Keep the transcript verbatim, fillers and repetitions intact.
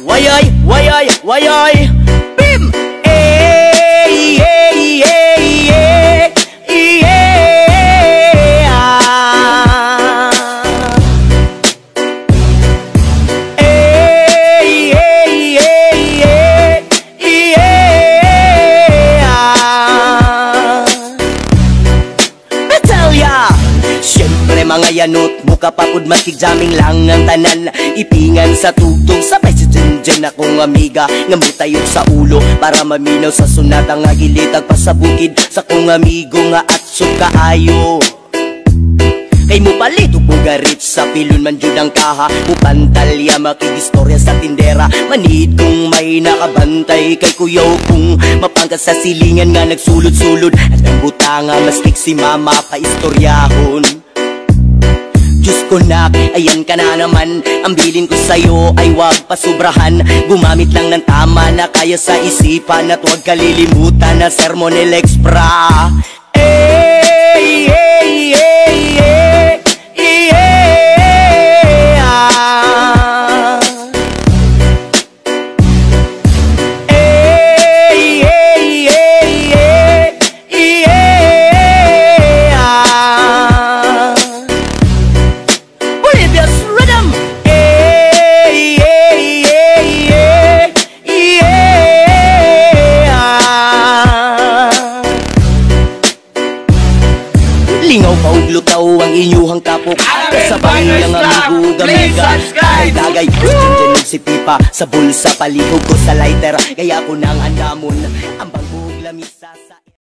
Wayay, wayay, wayay, bim! Ey, ey, ey, ey, ey, ah. Ey, ey, ey, ey, ey, ah. Batalya! Siyempre mga yanot, muka papud maskig jamming lang ang tanan. Ipingan sa tugtog, sabay si Jen akong amiga nga mutayog sa ulo para maminaw sa sunat ang agilitag pa sa bukid sa kong amigo nga atsog kaayo. Kay mo palito ko garit sa pilon man jud ang kaha, mupantalya makigistorya sa tindera. Manid kong may nakabantay kay kuyaw kong mapangkat sa silingan nga nagsulod-sulod. At ang butanga maskik si mama pa istoryahon. Diyos ko nak, ayan ka na naman. Ang bilin ko sa'yo ay wag pasubrahan. Gumamit lang ng tama na kaya sa isipan. At wag kalilimutan na sermon ni Lexpra. Ey, ey, ey, ey, ey, ah. Ey, ey, ey, ey, ey, ah. Bolivia's rhythm. Ey, ey, ey, ey, ey, ah. Lingaw pa ug lutaw ang inyuhang tapok. Kasabay ang amigo gamiga dagay Jen si pipa sa bulsa palihog ko sa lighter. Kaya ko nang andamon ang bangog lamisa sa